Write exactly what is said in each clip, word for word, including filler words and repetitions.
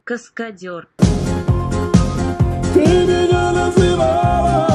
Каскадер. Ты меня называла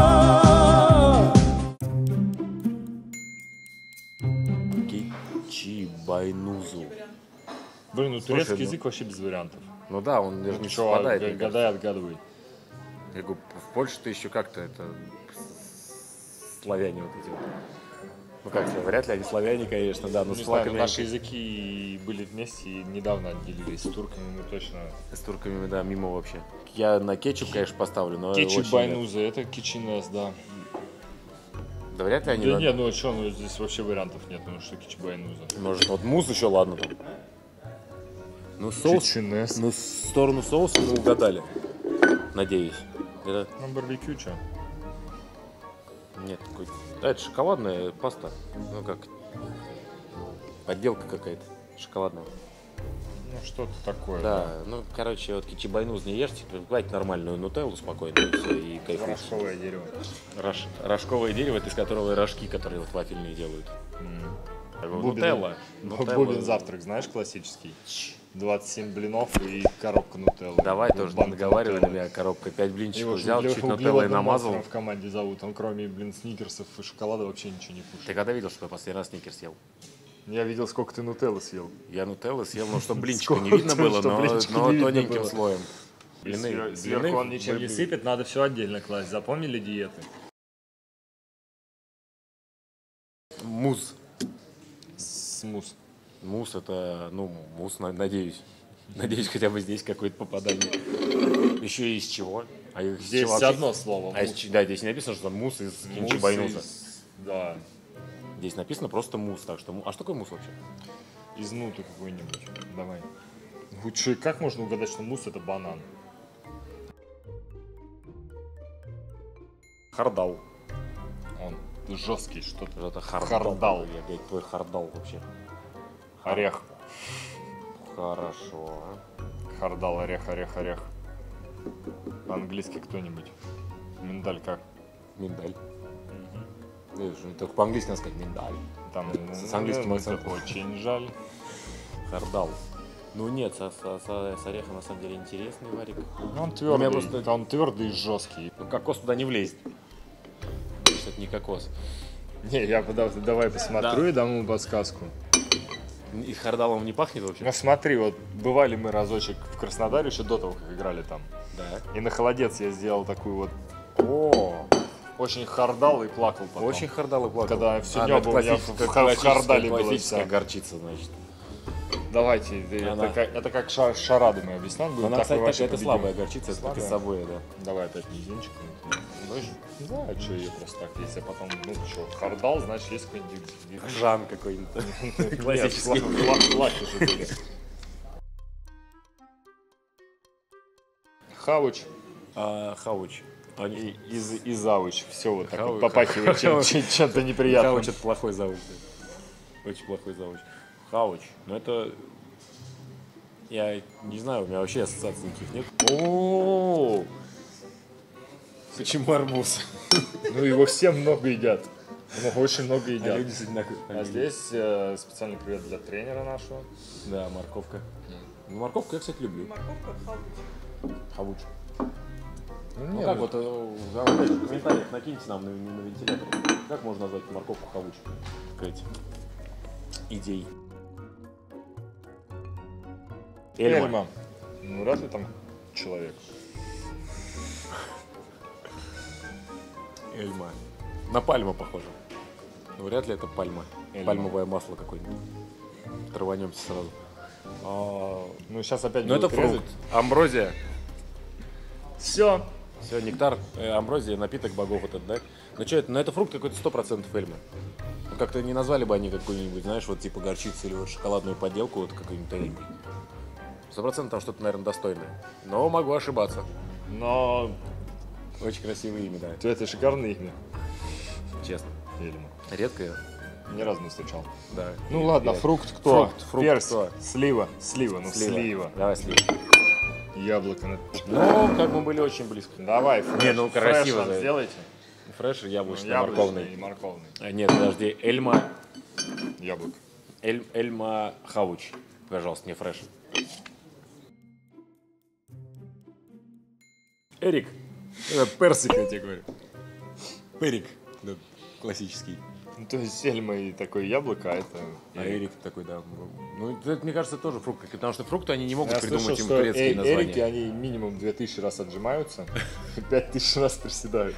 Кичибайнузу. Блин, ну Слушай, турецкий ну- язык вообще без вариантов. Ну да, он даже Ну не чё, совпадает. г- мне гадай, кажется. отгадывай. Я говорю, в Польше-то еще как-то это славяне вот эти вот. Ну как, вряд ли они славяне, конечно, да, но Ну, с не знаю, флаками, наши языки были вместе и недавно отделились. С турками мы точно... с турками, да, мимо вообще. Я на кетчуп, конечно, поставлю, но Кетчуп очень байнуза, это кичинес, да. нет. Да вряд ли они... Да на- нет, ну а что, ну здесь вообще вариантов нет, ну что кетчуп байнуза. Может, вот мусс еще, ладно там. Ну соус... Кичинес. Ну, в сторону соуса мы угадали. Надеюсь. Это... Ну барбекю, что? Нет, какой... Да, это шоколадная паста. Ну как... Подделка какая-то. Шоколадная. Ну что-то такое. Да, ну, короче, вот кичибайнуз не ешьте, покупайте нормальную нутеллу спокойно, и все, и кайфуйте. Рожковое дерево. Рож- Рожковое дерево, это из которого и рожки, которые вот вафельные делают. Нутелла. Нутелла. Бубен завтрак, знаешь, классический. двадцать семь блинов и коробка нутеллы. Давай тоже Банка наговаривай на нутеллы. меня, коробка пять блинчиков Его взял, угле- чуть нутеллой углеводным намазал. монстром в команде зовут. Он кроме, блин, сникерсов и шоколада вообще ничего не Ты кушает. когда видел, что я последний раз сникерс съел? Я видел, сколько ты нутеллы съел. Я нутеллы съел, ну, чтобы блинчика не Сколько видно ты, было, чтоб но, блинчика но не видно тоненьким было. слоем. И Блины, свер- сверху блины, он ничем не блины. сыпет, надо все отдельно класть. Запомнили диеты? Мусс. Смус. Мусс это, ну, мусс, на- надеюсь. Надеюсь, хотя бы здесь какое-то попадание. Еще и из чего? А из Здесь чего вообще? одно слово. А из мус. ч- да, здесь не написано, что мусс из Мус кинчибайнуза. из- Да. Здесь написано просто мусс, так что... му- А что такое мусс вообще? Из нуты какой-нибудь. Давай. Вот что, как можно угадать, что мусс это банан? Хардал. Он жесткий, что-то. Это хардал. Хардал. Я, блядь, твой хардал вообще. Орех. Хорошо. Хардал, орех, орех, орех. По-английски кто-нибудь. Миндаль как? Миндаль. Видишь, только по-английски надо сказать миндаль. Там С английским ну, акцентом. Очень жаль. Хардал. Ну нет, со, со- со- с орехом на самом деле интересный варик. Ну, Он твердый, меня просто- он твердый и жесткий. Ну кокос туда не влезет. Потому что это не кокос. Не, я подав- давай посмотрю Да. и дам ему подсказку. И хардалом не пахнет вообще? Ну смотри, вот бывали мы разочек в Краснодаре еще до того, как играли там. Да. И на холодец я сделал такую вот О, очень хардал и плакал потом. очень хардал и плакал. Когда всю А, ну, небо это у меня классическая- в- в хар- в классическая- хардале было классическая вся. горчица, значит. Давайте, это, Она- как, это как ша- шарады мы объясняем. будем, Она, так кстати, мы вообще такая, это победим. слабая горчица, это как и Слабая? собой, да. Давай опять мизинчик. Не знаю, что ее просто так, если потом, ну что, хардал, значит есть какой-нибудь... Жан какой-нибудь. Нет, Классический. фла- фла- флаки же были. Хавуч А, хауч. и, и, з- и завуч. Все вот так Хау- вот попахивает чем- хау- чем- чем-то неприятным. Хауч это плохой завуч. да. Очень плохой завуч. Хауч. Ну это... Я не знаю, у меня вообще ассоциаций никаких нет. О, Почему арбуз? ну его все много едят. Много, очень много А едят. люди с одинаковой А фамилией. здесь э, специальный привет для тренера нашего. Да, морковка. Ну, морковку я, кстати, люблю. Хавуч. Ну, Ну не, как ну, вот, э, да, вот в комментариях накиньте нам на, на вентилятор. Как можно назвать морковку хавуч? Сказать. Идей. Эльма. Эльма. Ну, вряд ли там человек. Эльма. На пальму похоже. Но вряд ли это пальма. Эльма. Пальмовое масло какое-нибудь. Траванемся сразу. А, Ну, сейчас опять ну это будут резать. фрукт. Амброзия. Все. Все, нектар, э, амброзия, напиток богов этот, да? Ну что это? Ну это фрукт какой-то сто процентов эльма. Ну, как-то не назвали бы они какую-нибудь, знаешь, вот типа горчицу или вот шоколадную подделку вот какой-нибудь эльмой. Сто процентов там что-то, наверное, достойное. Но могу ошибаться. Но Очень красивое имя, да. это шикарное имя. Честно. Эльма. Редкое, Ни разу не встречал. да. Ну ладно, Я- фрукт кто? Фрукт, фрукт Перс, кто? слива, слива, ну Слива. слива. Давай слива. Яблоко. ну, Ну, как мы были очень близко. Давай, фреш, Не, ну, фреш красиво нам же. сделайте. Фреш, Ну, яблочный, яблочный морковный. и морковный. А, нет, подожди, эльма, Яблоко. эль, эльма хауч. Пожалуйста, не фреш. Эрик. Это персик, я тебе говорю. Перик. Да, классический. Ну, то есть Эльма и такое яблоко, а это... А Эрик такой, да. Ну, это, мне кажется, тоже фрукт. Потому что фрукты, они не могут Я придумать слышал, им что турецкие э- названия. Эрики, они минимум две тысячи раз отжимаются, пять тысяч раз приседают.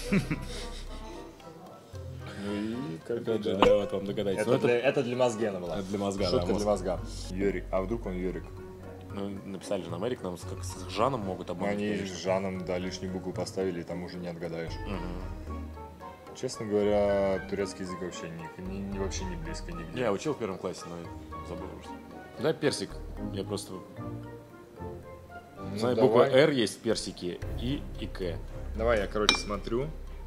Ну и как бы, Опять же, да. да, вот вам догадайтесь. Это, Ну, для, это для мозга была. это для мозга, да, Шутка мозг. для мозга. Юрик. А вдруг он Юрик? Ну, написали же нам Эрик, нам с, как с Жаном могут обмануть. Они конечно. с Жаном, да, лишнюю букву поставили, и там уже не отгадаешь. Честно говоря, турецкий язык вообще не, не- не- вообще не близко нигде. Я учил в первом классе, но забыл уже. Да, персик. Я просто... Ну, Знаю, давай. буква Р есть в персике, И и К. Давай, я, короче, смотрю.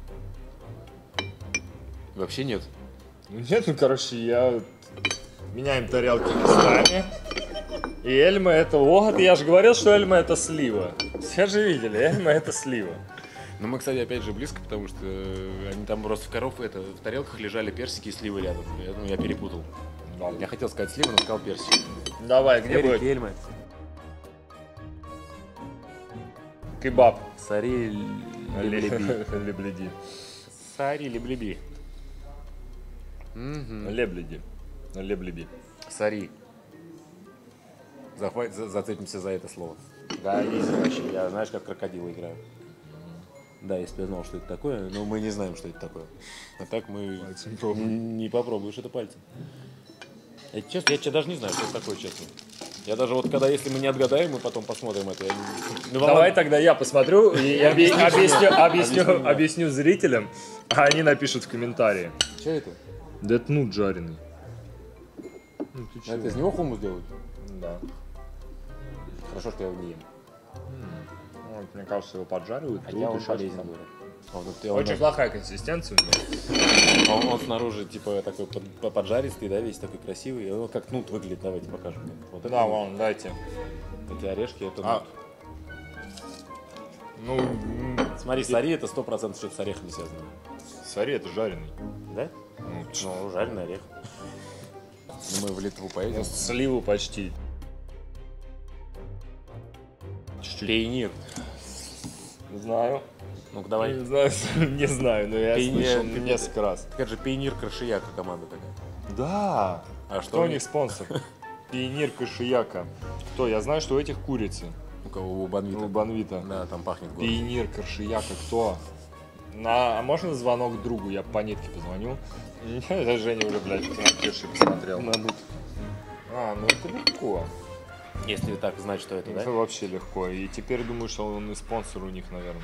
Вообще нет. Ну нет, ну, короче, я... Меняем тарелки местами. И Эльма это... Вот, я же говорил, что Эльма это слива. Все же видели, Эльма это слива. Но мы, кстати, опять же близко, потому что э, они там просто в коров, это, в тарелках лежали персики и сливы рядом. Я, ну, я перепутал. Я хотел сказать сливы, но сказал персик. Давай, где Эрик, будет? Эльма. Кебаб. Сари леблеби. Лебледи. Сари леблеби. Мгм. Лебледи. Леблеби. Сари. Захват... за- Зацепимся за это слово. Да, есть вообще. Я, знаешь, как крокодилы играю. Да, если бы я знал, что это такое, но мы не знаем, что это такое. А так мы Пальцем пробуем. н- не попробуешь это пальцем. Я, честно, я че- даже не знаю, что это такое, честно. Я даже вот когда, если мы не отгадаем, мы потом посмотрим это. Я не- ну, Давай ладно. тогда я посмотрю и объ- объясню, Объясни объясню, мне. объясню зрителям, а они напишут в комментарии. Что это? Да это нут жареный. Ну, ты Это из него хумус делают? Да. Хорошо, что я его не ем. Вот, мне кажется, его поджаривают. Хотя трут, он еще полезен, что-то. говорят. Он, вот- он- Очень плохая консистенция у него. он- он снаружи типа такой под- под- поджаристый, да, весь такой красивый. И он как нут выглядит, давайте покажем. Вот это Да, нут. вон, дайте. Эти орешки, это А. нут. Ну, м, Смотри, сари это сто процентов что-то с орехами связано. сори это жареный. Да? Ну, Ну, жареный орех. Ну, мы в Литву поедем. ну, сливу почти. Чуть-чуть. Пейнир. Знаю. Ну-ка, давай. Не знаю, не знаю, но я Пейнир, слышал ты- несколько раз. Как же Пейнир Крашияка команда такая. Да. А что Кто у у них? них спонсор? Пионер Кашияка. Кто? Я знаю, что у этих курицы. У кого? У Банвита. У Банвита. Да, там пахнет город. Пионер Каршияка. Кто? На... А можно звонок другу? Я по нитке позвоню. Я Женя уже, блядь, на Кирши посмотрел. А, ну это легко. Если так знать, что это, Это да? вообще легко. И теперь думаю, что он и спонсор у них, наверное.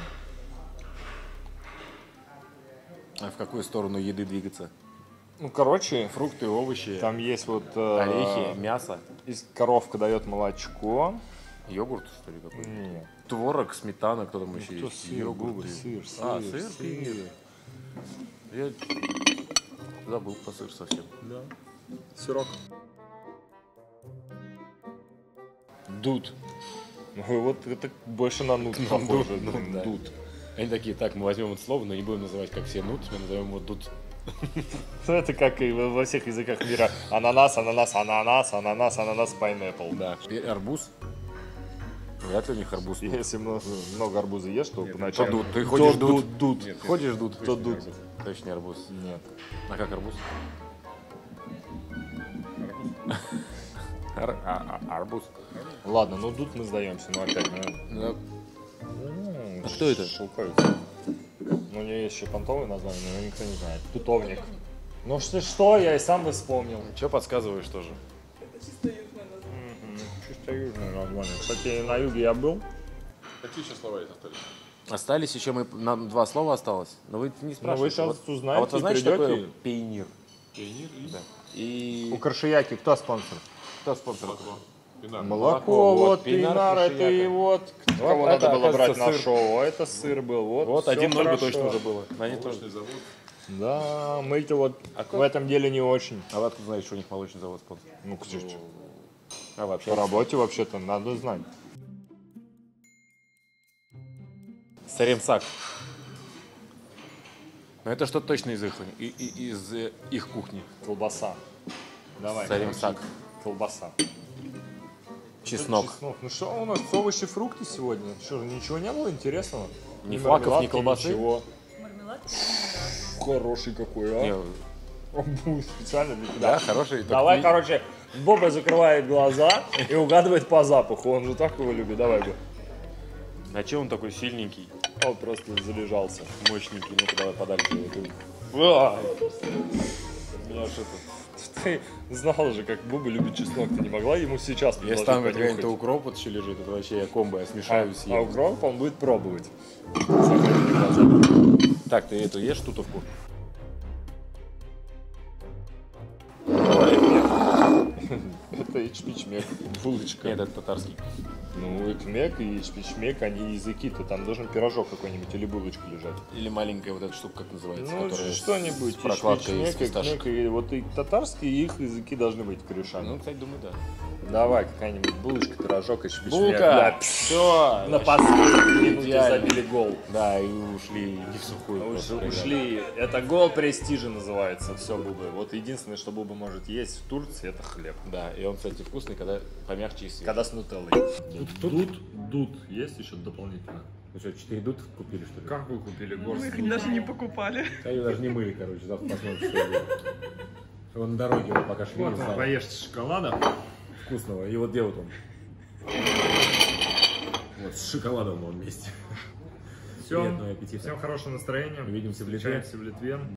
А в какую сторону еды двигаться? Ну, короче, Фрукты, овощи, там есть вот... э, орехи, мясо, из- Коровка дает молочко. йогурт, что ли, какой-то? Нет. Творог, сметана, кто там еще Кто есть? сыр, Йогурт. Google, сыр, А, сыр, сыр, сыр. пейнир. Я забыл про сыр совсем. Да. Сырок. Дуд. Ну, вот это больше на нут похоже. Дуд, блин, да. Дуд. Они такие, так, мы возьмем это слово, но не будем называть, как все нут, мы назовем его дуд. Ну, это как и во во всех языках мира. Ананас, ананас, ананас, ананас, ананас, пайнэппл. Да. И арбуз. Вряд ли у них арбуз. дуд. Если много, много арбуза ешь, то То поначалу... дуд. Ты ходишь То дуд. дуд. Нет, ходишь дуд. То дуд. Точно не арбуз. Нет. А как арбуз? Ар- а- а- Арбуз. Ладно, ну дуд мы сдаемся, но опять, ну... Да. м, А что это? Шелковица. Ну, у нее есть еще понтовое название, но никто не знает. Тутовник. Ну что, что, я и сам бы вспомнил. Че подсказываешь тоже? Мгм, Чисто южное название. Кстати, на юге я был. Какие еще слова есть остались? Остались еще, мы, нам два слова осталось. Но вы не спрашиваете. щас Вот- узнаете А вот вы и знаете, что придете. такое пейнир? Пионер и Да. И У Каршияки кто спонсор? кто спонсор? молоко. Пинар. Молоко, вот, вот, Пинар, Пинар, это Каршияка. и вот, кого Вот надо это, было брать оказывается, на сыр. шоу, а это сыр был, вот, Вот, всё один ноль бы хорошо. точно уже было. Они тоже. Молочный завод. Да, мы-то вот А в как- этом деле не очень. А вы откуда знаете, что у них молочный завод спонсор? Ну, кстати, А вообще? по работе вообще-то надо знать. Саремсак. Но это что-то точно из их, и- и- из э, их кухни. Колбаса. Давай. Саремсак. короче, Колбаса. чеснок. чеснок. Ну что у нас, овощи, фрукты сегодня? Что, ничего не было интересного? Ни флаков, ни мармеладки, колбасы? Ничего. Мармелад и Хороший какой, а? Не, Он будет специально для тебя. да, хороший. только Давай, не- короче, Боба закрывает глаза и угадывает по запаху. Он же так его любит. Давай, Боб. А че он такой сильненький, Он просто залежался. мощненький? Ну-ка давай подальше. А, Меня что-то... Ты знал же, как Боба любит чеснок. Ты не могла ему сейчас Если предложить там понюхать? какой-то укроп вот еще лежит, это вообще я комбо, я А, смешаю, а съем. укроп он будет пробовать. Закройте глаза. Так, ты эту ешь тутовку? Это ичпичмек, булочка. Нет, это татарский. Ну, икмек и ичпичмек, они языки-то. Там должен пирожок какой-нибудь или булочка лежать. Или маленькая вот эта штука, как называется, Ну, которая с- что-нибудь. с прокладкой из Ичпичмек, фисташек. икмек, и вот и татарские, их языки должны быть корешами. Ну, кстати, думаю, да. Давай, какая-нибудь булочка, пирожок, ичпичмек. Булка! Да, Все! на последней минуте идеально. забили гол. Да, и ушли не в сухую. Уж- просто проиграли. ушли. Это гол престижа называется. Все, Бубы. Вот единственное, что Буба может есть в Турции, это хлеб. Да, и он, кстати, вкусный, когда помягче и свежий. Когда с нутеллой. Тут, тут есть еще дополнительно. Вы что, четыре дут купили, что ли? Как вы купили мы горсть? их даже не покупали. А ее даже не мыли, короче, завтра посмотрим, что будет. Он на дороге его пока шли, Вот, не знал. поешьте шоколада. Вкусного. И вот где вот он? Вот, с шоколадом он вместе. Все. Приятного аппетита. Всем хорошего настроения. Увидимся в Литве. Встречаемся в Литве.